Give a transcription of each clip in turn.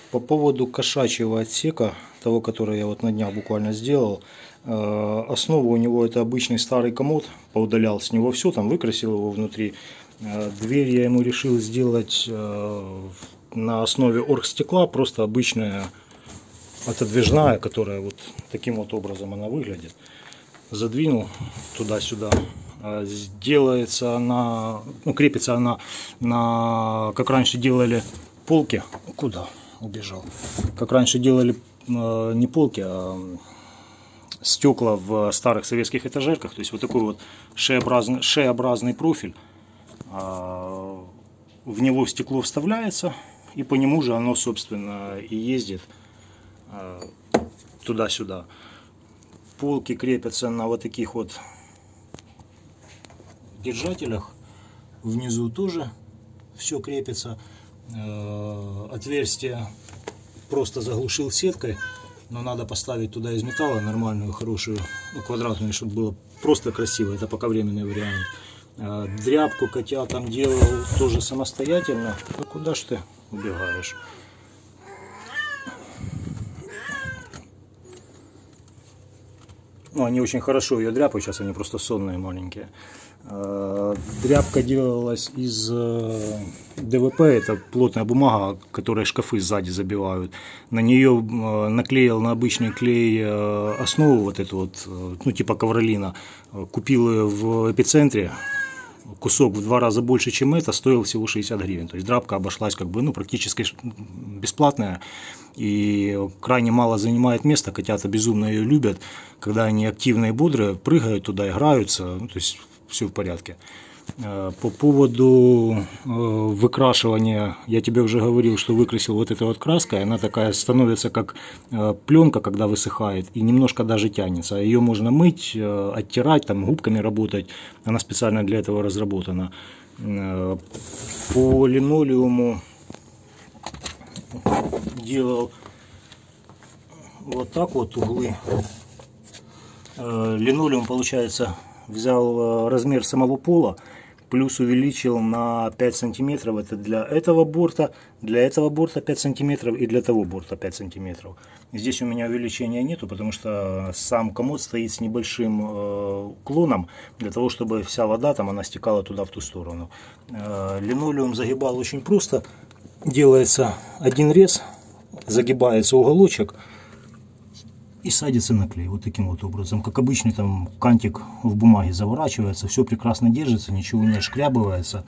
По поводу кошачьего отсека, того, который я вот на днях буквально сделал, основа у него это обычный старый комод, поудалял с него все, там выкрасил его внутри. Дверь я ему решил сделать на основе оргстекла, просто обычная отодвижная, которая вот таким вот образом она выглядит. Задвинул туда-сюда. Делается она, ну, крепится она на, как раньше делали полки. Куда убежал? Как раньше делали не полки, а стекла в старых советских этажерках. То есть вот такой вот шеобразный профиль. В него стекло вставляется, и по нему же оно, собственно, и ездит туда-сюда. Полки крепятся на вот таких вот держателях. Внизу тоже все крепится. Отверстие просто заглушил сеткой, но надо поставить туда из металла нормальную, хорошую, ну, квадратную, чтобы было просто красиво. Это пока временный вариант. Дряпку котятам делал тоже самостоятельно. А куда ж ты убегаешь? Ну, они очень хорошо ее дряпают, сейчас они просто сонные маленькие. Дряпка делалась из ДВП, это плотная бумага, которой шкафы сзади забивают. На нее наклеил на обычный клей основу, вот эту вот, ну, типа ковролина. Купил ее в Эпицентре. Кусок в 2 раза больше, чем это, стоил всего 60 гривен. То есть драпка обошлась как бы, ну, практически бесплатная и крайне мало занимает места. Котята безумно ее любят, когда они активные и бодрые, прыгают туда, играются, ну, то есть все в порядке. По поводу выкрашивания, я тебе уже говорил, что выкрасил вот этой вот краской, она такая становится как пленка, когда высыхает, и немножко даже тянется. Ее можно мыть, оттирать, там губками работать, она специально для этого разработана. По линолеуму делал вот так вот углы. Линолеум, получается, взял размер самого пола, плюс увеличил на 5 сантиметров. Это для этого борта 5 сантиметров и для того борта 5 сантиметров. Здесь у меня увеличения нету, потому что сам комод стоит с небольшим уклоном, для того, чтобы вся вода там она стекала туда, в ту сторону. Линолеум загибал очень просто. Делается один рез, загибается уголочек и садится на клей вот таким вот образом. Как обычный там кантик в бумаге заворачивается, все прекрасно держится, ничего не шкрябывается.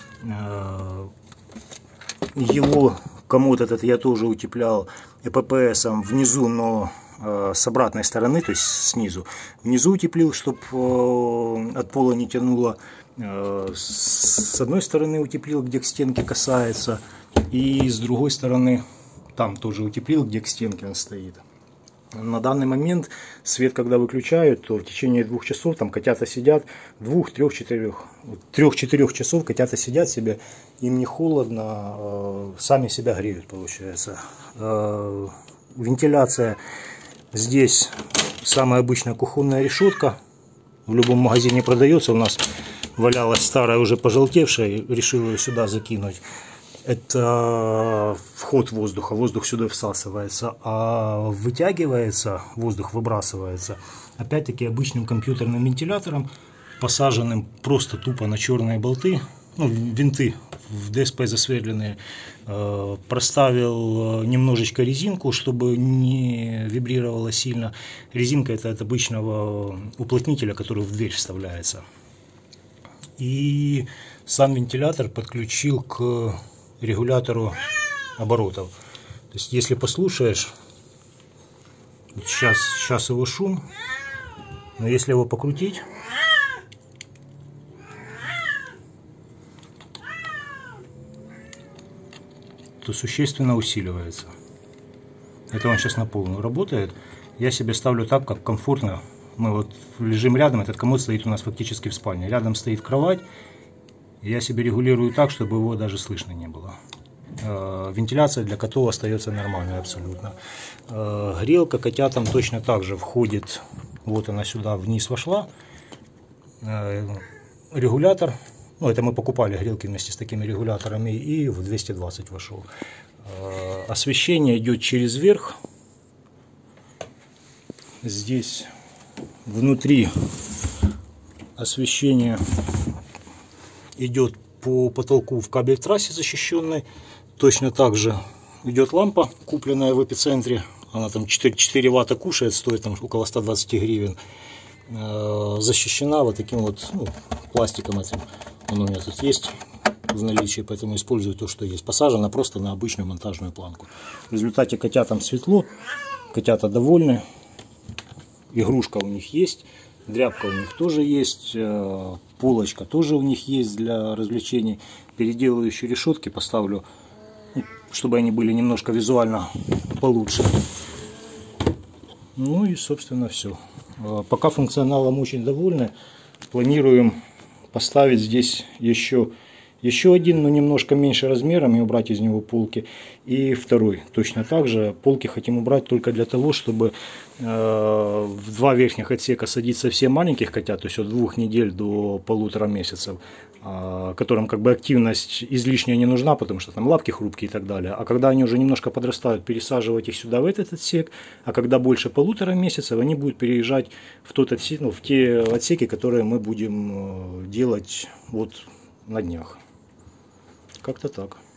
Его комод этот я тоже утеплял ЭППСом внизу, но с обратной стороны, то есть снизу. Внизу утеплил, чтобы от пола не тянуло. С одной стороны утеплил, где к стенке касается, и с другой стороны там тоже утеплил, где к стенке он стоит. На данный момент свет, когда выключают, то в течение 2 часов там котята сидят, 2, 3, 4, 3-4 часов котята сидят себе, им не холодно, сами себя греют, получается. Вентиляция здесь самая обычная кухонная решетка, в любом магазине продается, у нас валялась старая, уже пожелтевшая, решил ее сюда закинуть. Это вход воздуха, воздух сюда всасывается, а вытягивается, воздух выбрасывается, опять-таки обычным компьютерным вентилятором, посаженным просто тупо на черные болты, ну, винты в ДСП засверленные. Проставил немножечко резинку, чтобы не вибрировало сильно. Резинка это от обычного уплотнителя, который в дверь вставляется. И сам вентилятор подключил к регулятору оборотов. То есть, если послушаешь, вот сейчас его шум, но если его покрутить, то существенно усиливается. Это он сейчас на полную работает. Я себе ставлю так, как комфортно. Мы вот лежим рядом, этот комод стоит у нас фактически в спальне. Рядом стоит кровать. Я себе регулирую так, чтобы его даже слышно не было. Вентиляция для котов остается нормальной абсолютно. Грелка котятам точно так же входит. Вот она сюда вниз вошла. Регулятор. Ну, это мы покупали грелки вместе с такими регуляторами. И в 220 вошел. Освещение идет через верх. Здесь внутри освещение идет по потолку в кабель-трассе защищенной. Точно так же идет лампа, купленная в Эпицентре. Она там 4 ватта кушает, стоит там около 120 гривен. Защищена вот таким вот пластиком этим. Он у меня тут есть в наличии, поэтому использую то, что есть. Посажена просто на обычную монтажную планку. В результате котятам светло, котята довольны. Игрушка у них есть, дряпка у них тоже есть, полочка тоже у них есть для развлечений. Переделаю еще решетки, поставлю, чтобы они были немножко визуально получше. Ну и собственно все. Пока функционалом очень довольны. Планируем поставить здесь еще один, но немножко меньше размером, и убрать из него полки. И второй точно так же. Полки хотим убрать только для того, чтобы в 2 верхних отсека садить совсем маленьких котят, то есть от 2 недель до 1,5 месяцев, которым как бы активность излишняя не нужна, потому что там лапки хрупкие и так далее. А когда они уже немножко подрастают, пересаживать их сюда, в этот отсек. А когда больше 1,5 месяцев, они будут переезжать в тот отсек, в те отсеки, которые мы будем делать вот на днях. Как-то так.